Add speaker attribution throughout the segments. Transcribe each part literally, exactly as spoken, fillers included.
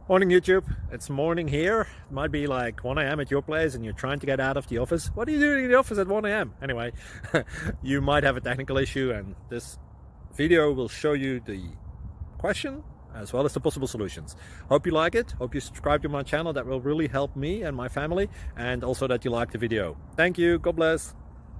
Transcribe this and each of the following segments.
Speaker 1: Morning YouTube, it's morning here. It might be like one A M at your place and you're trying to get out of the office. What are you doing in the office at one A M? Anyway, you might have a technical issue and this video will show you the question as well as the possible solutions. Hope you like it, hope you subscribe to my channel. That will really help me and my family, and also that you like the video. Thank you, God bless.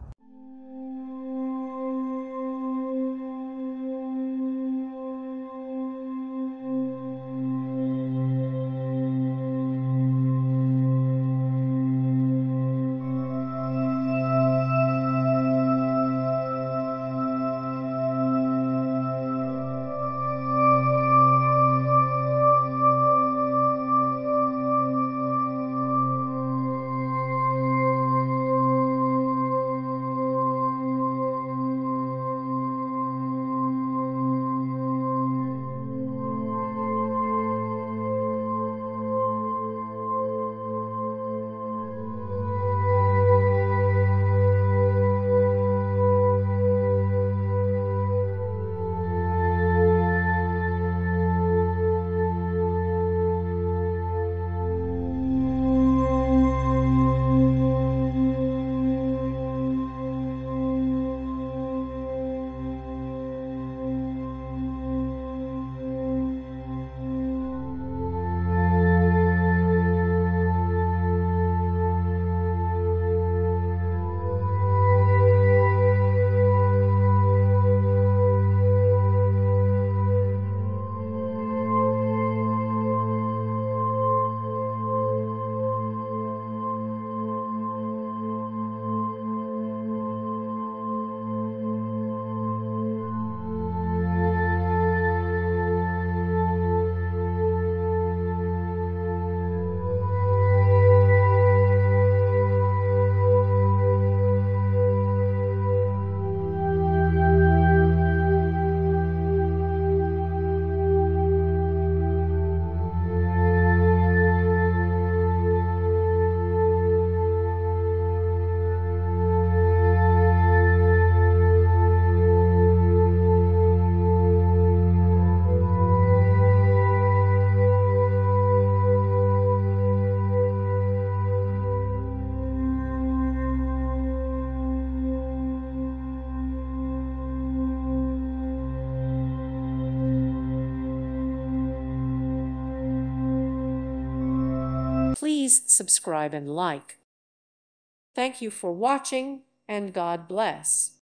Speaker 2: Please subscribe and like. Thank you for watching, and God bless.